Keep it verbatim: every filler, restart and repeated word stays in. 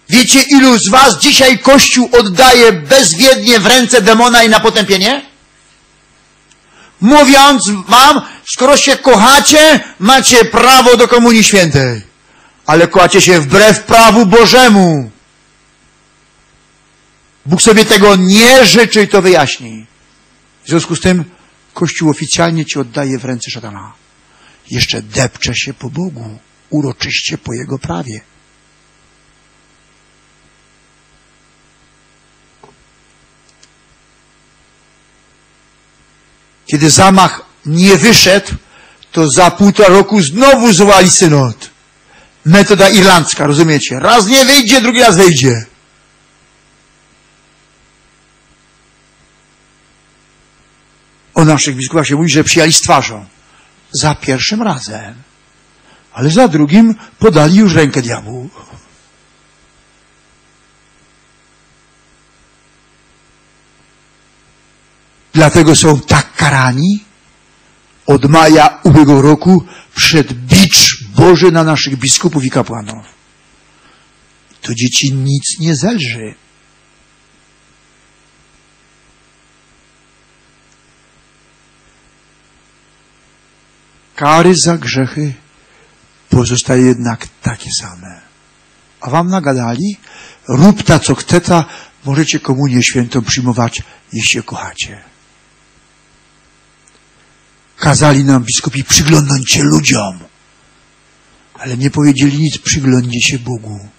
Wiecie, ilu z was dzisiaj Kościół oddaje bezwiednie w ręce demona i na potępienie? Mówiąc wam, skoro się kochacie, macie prawo do Komunii Świętej. Ale kochacie się wbrew prawu Bożemu. Bóg sobie tego nie życzy i to wyjaśni. W związku z tym Kościół oficjalnie ci oddaje w ręce szatana. Jeszcze depcze się po Bogu, uroczyście po Jego prawie. Kiedy zamach nie wyszedł, to za półtora roku znowu zwołali synod. Metoda irlandzka, rozumiecie? Raz nie wyjdzie, drugi raz wejdzie. O naszych biskupach się mówi, że przyjęli z twarzą. Za pierwszym razem. Ale za drugim podali już rękę diabłu. Dlatego są tak karani. Od maja ubiegłego roku przed bicz Boży na naszych biskupów i kapłanów. To dzieci nic nie zelży. Kary za grzechy pozostaje jednak takie same. A wam nagadali? Rób ta, co chce ta, możecie Komunię Świętą przyjmować, jeśli się kochacie. Kazali nam biskupi, przyglądnąć się ludziom. Ale nie powiedzieli nic, przyglądnij się Bogu.